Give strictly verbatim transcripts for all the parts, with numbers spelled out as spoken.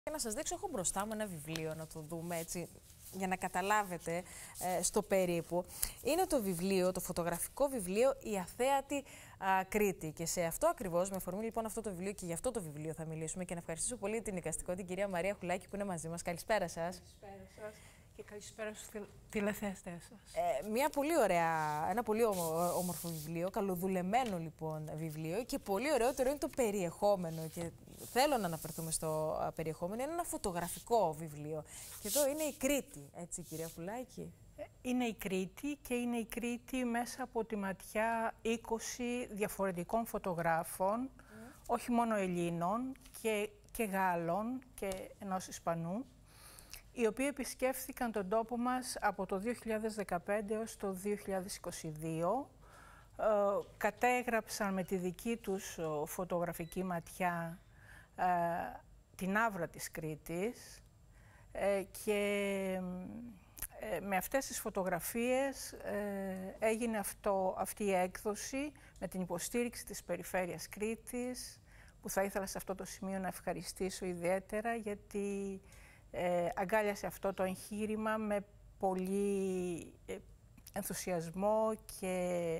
Και να σας δείξω, έχω μπροστά μου ένα βιβλίο, να το δούμε έτσι, για να καταλάβετε ε, στο περίπου. Είναι το βιβλίο, το φωτογραφικό βιβλίο «Η Αθέατη α, Κρήτη». Και σε αυτό ακριβώς, με αφορμή λοιπόν αυτό το βιβλίο και για αυτό το βιβλίο θα μιλήσουμε και να ευχαριστήσω πολύ την εικαστικό, την κυρία Μαρία Χουλάκη που είναι μαζί μας. Καλησπέρα σας. Καλησπέρα σας και καλησπέρα στους τηλεθεαστές σας. Ε, μια πολύ ωραία, ένα πολύ όμορφο βιβλίο, καλοδουλεμένο λοιπόν βιβλίο και πολύ ωραιότερο είναι το περιεχόμενο και θέλω να αναφερθούμε στο περιεχόμενο. Είναι ένα φωτογραφικό βιβλίο και εδώ είναι η Κρήτη, έτσι κυρία Χουλάκη. Είναι η Κρήτη και είναι η Κρήτη μέσα από τη ματιά είκοσι διαφορετικών φωτογράφων, mm. όχι μόνο Ελλήνων και, και Γάλλων και ενός Ισπανού, οι οποίοι επισκέφθηκαν τον τόπο μας από το δύο χιλιάδες δεκαπέντε έως το δύο χιλιάδες είκοσι δύο, ε, κατέγραψαν με τη δική τους φωτογραφική ματιά ε, την άβρα της Κρήτης ε, και ε, με αυτές τις φωτογραφίες ε, έγινε αυτό, αυτή η έκδοση με την υποστήριξη της Περιφέρειας Κρήτης, που θα ήθελα σε αυτό το σημείο να ευχαριστήσω ιδιαίτερα γιατί Ε, αγκάλιασε αυτό το εγχείρημα με πολύ ε, ενθουσιασμό και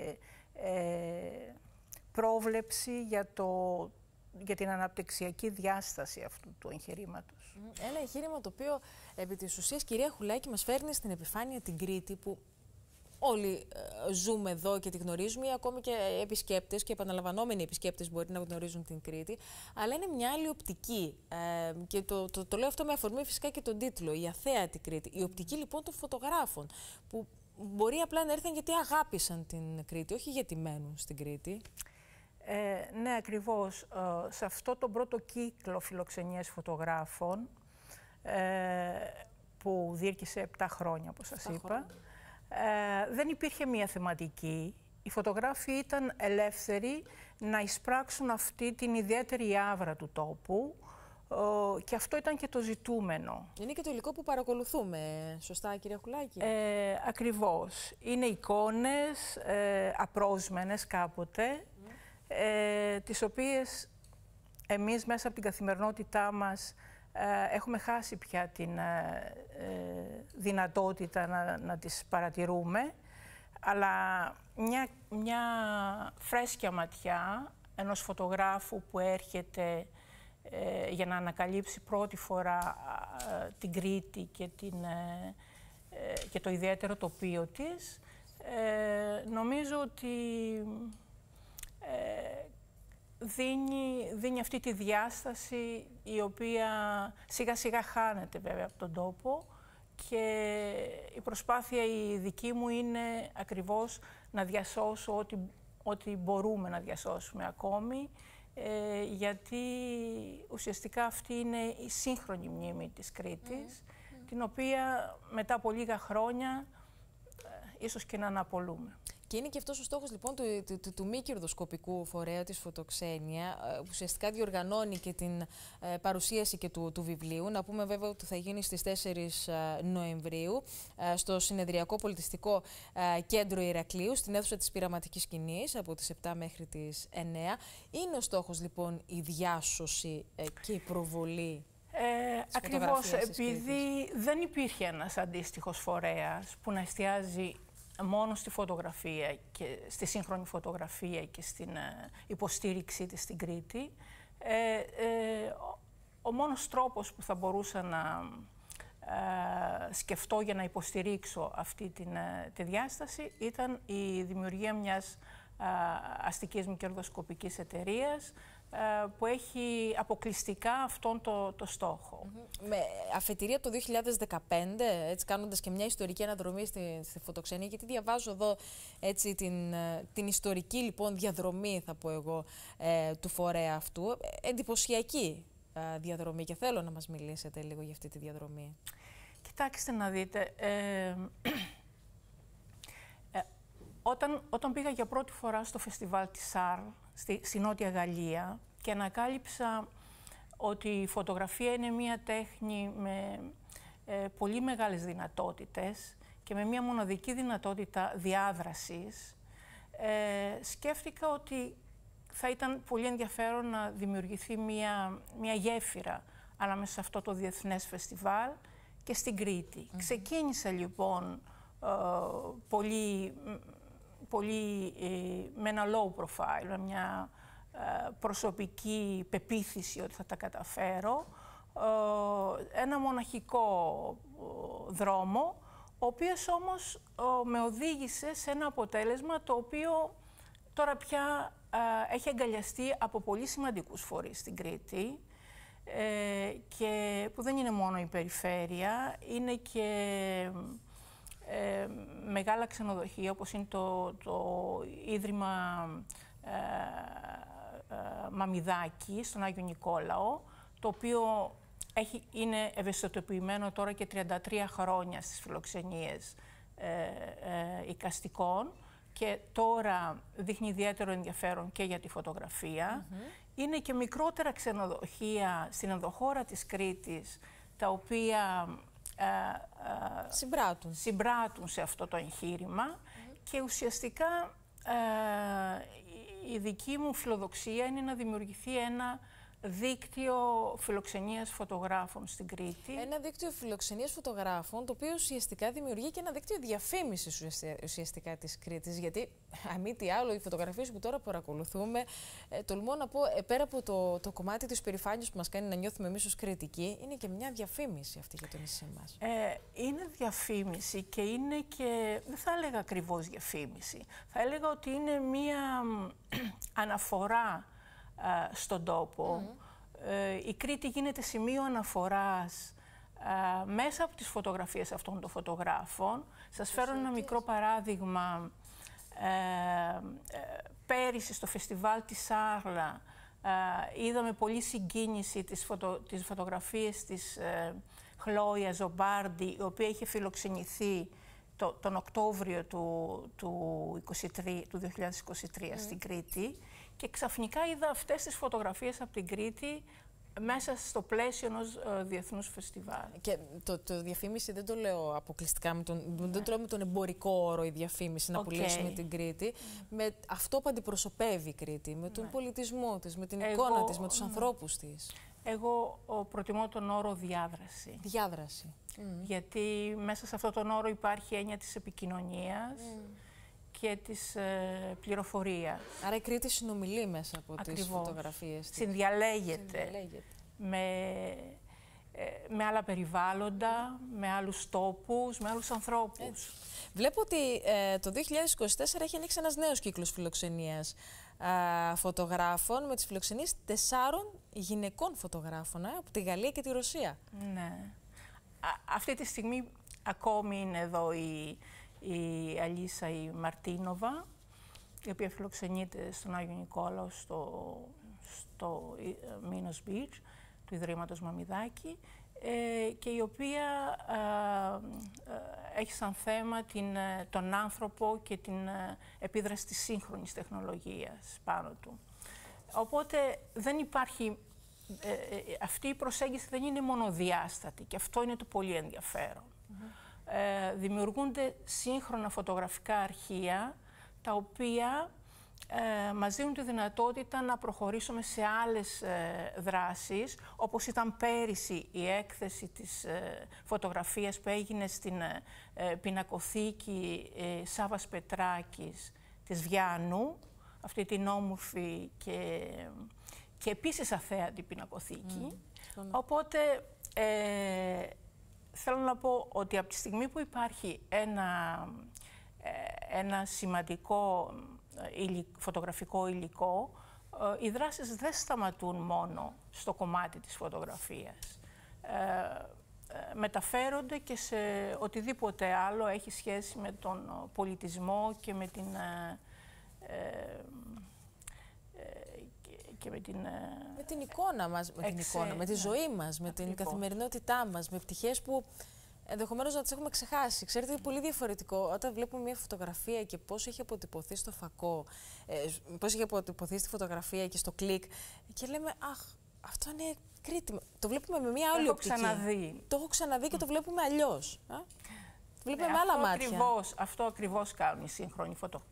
ε, πρόβλεψη για, το, για την αναπτυξιακή διάσταση αυτού του εγχειρήματος. Ένα εγχείρημα το οποίο επί της ουσίας, κυρία Χουλάκη, μας φέρνει στην επιφάνεια την Κρήτη που όλοι ε, ζούμε εδώ και τη γνωρίζουμε, ή ακόμη και επισκέπτες και επαναλαμβανόμενοι επισκέπτες μπορεί να γνωρίζουν την Κρήτη, αλλά είναι μια άλλη οπτική. Ε, και το, το, το λέω αυτό με αφορμή φυσικά και τον τίτλο, «Η Αθέατη Κρήτη». Η οπτική λοιπόν των φωτογράφων, που μπορεί απλά να έρθουν γιατί αγάπησαν την Κρήτη, όχι γιατί μένουν στην Κρήτη. Ε, ναι, ακριβώς. Ε, σε αυτό τον πρώτο κύκλο φιλοξενίας φωτογράφων, ε, που διήρκησε επτά χρόνια, όπως σας είπα, χρόνια. Ε, δεν υπήρχε μία θεματική. Οι φωτογράφοι ήταν ελεύθεροι να εισπράξουν αυτή την ιδιαίτερη άβρα του τόπου ε, και αυτό ήταν και το ζητούμενο. Είναι και το υλικό που παρακολουθούμε, σωστά κυρία Χουλάκη? Ε, ακριβώς. Είναι εικόνες ε, απρόσμενες κάποτε, mm. ε, τις οποίες εμείς μέσα από την καθημερινότητά μας Ε, έχουμε χάσει πια την ε, ε, δυνατότητα να, να τις παρατηρούμε, αλλά μια, μια φρέσκια ματιά ενός φωτογράφου που έρχεται ε, για να ανακαλύψει πρώτη φορά ε, την Κρήτη και, την, ε, ε, και το ιδιαίτερο τοπίο της, ε, νομίζω ότι ε, Δίνει, δίνει αυτή τη διάσταση η οποία σιγά σιγά χάνεται βέβαια από τον τόπο και η προσπάθεια η δική μου είναι ακριβώς να διασώσω ό,τι, ό,τι μπορούμε να διασώσουμε ακόμη ε, γιατί ουσιαστικά αυτή είναι η σύγχρονη μνήμη της Κρήτης, mm. Mm. την οποία μετά από λίγα χρόνια ε, ίσως και να αναπολούμε. Και είναι και αυτός ο στόχος λοιπόν του, του, του, του μη κερδοσκοπικού φορέα της Φωτοξένια, που ουσιαστικά διοργανώνει και την ε, παρουσίαση και του, του βιβλίου. Να πούμε βέβαια ότι θα γίνει στις τέσσερις Νοεμβρίου ε, στο Συνεδριακό Πολιτιστικό ε, Κέντρο Ηρακλείου, στην αίθουσα της Πειραματικής Σκηνής, από τις επτά μέχρι τις εννέα. Είναι ο στόχος λοιπόν η διάσωση ε, και η προβολή. Ε, ακριβώς, επειδή δεν υπήρχε ένας αντίστοιχος φορέας που να εστιάζει μόνο στη φωτογραφία και στη σύγχρονη φωτογραφία και στην ε, υποστήριξή της στην Κρήτη, ε, ε, ο, ο μόνος τρόπος που θα μπορούσα να ε, σκεφτώ για να υποστηρίξω αυτή την, ε, τη διάσταση ήταν η δημιουργία μιας ε, αστικής μη κερδοσκοπικής εταιρείας που έχει αποκλειστικά αυτόν το, το στόχο. Mm-hmm. Με αφετηρία το δύο χιλιάδες δεκαπέντε, έτσι κάνοντας και μια ιστορική αναδρομή στη, στη Φωτοξενία, γιατί διαβάζω εδώ έτσι την, την ιστορική λοιπόν διαδρομή, θα πω εγώ, ε, του φορέα αυτού. Εντυπωσιακή ε, διαδρομή και θέλω να μας μιλήσετε λίγο για αυτή τη διαδρομή. Κοιτάξτε να δείτε, ε, ε, όταν, όταν πήγα για πρώτη φορά στο φεστιβάλ της Σαρλ, Στη, στη Νότια Γαλλία και ανακάλυψα ότι η φωτογραφία είναι μία τέχνη με ε, πολύ μεγάλες δυνατότητες και με μία μοναδική δυνατότητα διάδρασης, ε, σκέφτηκα ότι θα ήταν πολύ ενδιαφέρον να δημιουργηθεί μία, μία γέφυρα ανάμεσα σε αυτό το διεθνές φεστιβάλ και στην Κρήτη. Mm-hmm. Ξεκίνησε λοιπόν ε, πολύ, πολύ ε, με ένα low profile, με μια ε, προσωπική πεποίθηση ότι θα τα καταφέρω, ε, ένα μοναχικό ε, δρόμο, ο οποίος όμως ε, με οδήγησε σε ένα αποτέλεσμα το οποίο τώρα πια ε, έχει αγκαλιαστεί από πολύ σημαντικούς φορείς στην Κρήτη, ε, και που δεν είναι μόνο η περιφέρεια, είναι και ε, μεγάλα ξενοδοχεία, όπως είναι το, το Ίδρυμα ε, ε, Μαμιδάκη στον Άγιο Νικόλαο, το οποίο έχει, είναι ευαισθητοποιημένο τώρα και τριάντα τρία χρόνια στις φιλοξενίες ε, ε, εικαστικών και τώρα δείχνει ιδιαίτερο ενδιαφέρον και για τη φωτογραφία. Mm-hmm. Είναι και μικρότερα ξενοδοχεία στην ενδοχώρα της Κρήτης, τα οποία ε, ε, συμπράττουν. συμπράττουν σε αυτό το εγχείρημα. Mm-hmm. Και ουσιαστικά ε, η δική μου φιλοδοξία είναι να δημιουργηθεί ένα δίκτυο φιλοξενίας φωτογράφων στην Κρήτη. Ένα δίκτυο φιλοξενίας φωτογράφων, το οποίο ουσιαστικά δημιουργεί και ένα δίκτυο διαφήμισης ουσιαστικά της Κρήτης. Γιατί, αν μη τι άλλο, οι φωτογραφίες που τώρα παρακολουθούμε, ε, τολμώ να πω, ε, πέρα από το, το κομμάτι της περηφάνειας που μας κάνει να νιώθουμε εμείς ως Κρητικοί, είναι και μια διαφήμιση αυτή για το νησί μας. Ε, είναι διαφήμιση και είναι και, δεν θα έλεγα ακριβώς διαφήμιση. Θα έλεγα ότι είναι μια αναφορά στον τόπο. Mm. Ε, η Κρήτη γίνεται σημείο αναφοράς ε, μέσα από τις φωτογραφίες αυτών των φωτογράφων. Σας φέρω ένα μικρό παράδειγμα. Ε, ε, πέρυσι στο φεστιβάλ της Σάρλα ε, είδαμε πολύ συγκίνηση τις, φωτο, τις φωτογραφίες της ε, Χλόια Ζομπάρντι, η οποία είχε φιλοξενηθεί το, τον Οκτώβριο του, του, είκοσι τρία, του δύο χιλιάδες είκοσι τρία mm. στην Κρήτη. Και ξαφνικά είδα αυτές τις φωτογραφίες από την Κρήτη μέσα στο πλαίσιο ενός ε, διεθνούς φεστιβάλ. Και το, το διαφήμιση δεν το λέω αποκλειστικά με τον, ναι. δεν το λέω με τον εμπορικό όρο η διαφήμιση, να okay. πουλήσουμε την Κρήτη. Mm. Με αυτό που αντιπροσωπεύει η Κρήτη, με τον ναι. πολιτισμό της, με την Εγώ, εικόνα της, με τους ναι. ανθρώπους της. Εγώ ο, προτιμώ τον όρο διάδραση. Διάδραση. Mm. Γιατί μέσα σε αυτόν τον όρο υπάρχει έννοια της επικοινωνίας, mm. και της ε, πληροφορίας. Άρα η Κρήτη συνομιλεί μέσα από Ακριβώς. τις φωτογραφίες της. Συνδιαλέγεται, Συνδιαλέγεται. Με, ε, με άλλα περιβάλλοντα, με άλλους τόπους, με άλλους ανθρώπους. Έτσι. Βλέπω ότι ε, το δύο χιλιάδες είκοσι τέσσερα έχει ανοίξει ένας νέος κύκλος φιλοξενίας ε, φωτογράφων, με τις φιλοξενίες τεσσάρων γυναικών φωτογράφων ε, από τη Γαλλία και τη Ρωσία. Ναι. Α, αυτή τη στιγμή ακόμη είναι εδώ η... η Αλίσσα η Μαρτίνοβα, η οποία φιλοξενείται στον Άγιο Νικόλαο στο, στο Minos Beach, του Ιδρύματος Μαμιδάκη, ε, και η οποία ε, ε, έχει σαν θέμα την, τον άνθρωπο και την ε, επίδραση της σύγχρονης τεχνολογίας πάνω του. Οπότε δεν υπάρχει, ε, ε, αυτή η προσέγγιση δεν είναι μονοδιάστατη και αυτό είναι το πολύ ενδιαφέρον. Mm-hmm. Ε, δημιουργούνται σύγχρονα φωτογραφικά αρχεία, τα οποία ε, μας δίνουν τη δυνατότητα να προχωρήσουμε σε άλλες ε, δράσεις, όπως ήταν πέρυσι η έκθεση της ε, φωτογραφίας που έγινε στην ε, πινακοθήκη ε, Σάββας Πετράκης της Βιάννου, αυτή την όμορφη και, και επίσης αθέατη πινακοθήκη. Mm. Οπότε ε, θέλω να πω ότι από τη στιγμή που υπάρχει ένα, ένα σημαντικό φωτογραφικό υλικό, οι δράσεις δεν σταματούν μόνο στο κομμάτι της φωτογραφίας. Ε, μεταφέρονται και σε οτιδήποτε άλλο έχει σχέση με τον πολιτισμό και με την... Ε, και με την, με την εικόνα μας, με, την εικόνα, με τη ζωή μας, με Ακριβώς. την καθημερινότητά μας, με πτυχές που ενδεχομένως να τις έχουμε ξεχάσει. Ξέρετε, είναι πολύ διαφορετικό όταν βλέπουμε μια φωτογραφία και πώς έχει αποτυπωθεί στο φακό, ε, πώς έχει αποτυπωθεί στη φωτογραφία και στο κλικ και λέμε «Αχ, αυτό είναι Κρήτη». Το βλέπουμε με μια άλλη οπτική. Ξαναδεί. Το έχω ξαναδεί και το βλέπουμε αλλιώς. Α? Το βλέπουμε ναι, με άλλα αυτό μάτια. Ακριβώς, αυτό ακριβώς κάνουν οι σύγχρονοι φωτο,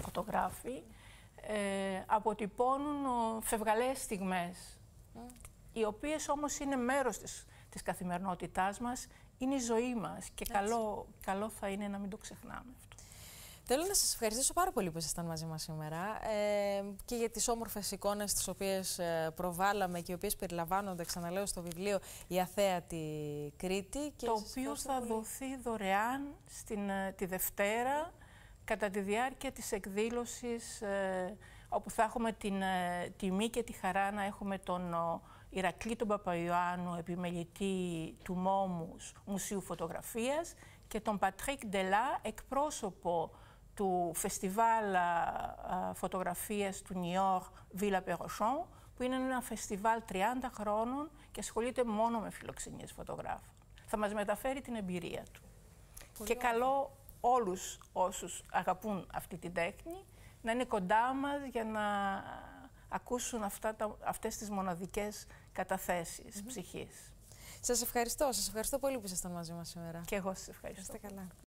φωτογράφοι. Ε, αποτυπώνουν φευγαλαίες στιγμές. Mm. οι οποίες όμως είναι μέρος της, της καθημερινότητάς μας, είναι η ζωή μας και καλό, καλό θα είναι να μην το ξεχνάμε αυτό. Θέλω να σας ευχαριστήσω πάρα πολύ που ήσασταν μαζί μας σήμερα ε, και για τις όμορφες εικόνες τις οποίες ε, προβάλαμε και οι οποίες περιλαμβάνονται, ξαναλέω, στο βιβλίο «Η Αθέατη Κρήτη». Και το οποίο θα πολύ. δοθεί δωρεάν στην, τη Δευτέρα κατά τη διάρκεια της εκδήλωσης, ε, όπου θα έχουμε την ε, τιμή και τη χαρά να έχουμε τον ο, Ηρακλή τον Παπαϊωάννου, επιμελητή του Μόμους Μουσείου Φωτογραφίας, και τον Πατρίκ Ντελά, εκπρόσωπο του Φεστιβάλ α, Φωτογραφίας του Νιόρ Βίλα Περοσόν, που είναι ένα φεστιβάλ τριάντα χρόνων και ασχολείται μόνο με φιλοξενίες φωτογράφων. Θα μας μεταφέρει την εμπειρία του. Πολύ και καλό όλους όσους αγαπούν αυτή την τέχνη να είναι κοντά μας για να ακούσουν αυτά τα, αυτές τις μοναδικές καταθέσεις mm-hmm. ψυχής. Σας ευχαριστώ. Σας ευχαριστώ πολύ που ήσασταν μαζί μας σήμερα. Και εγώ σας ευχαριστώ. Είστε καλά.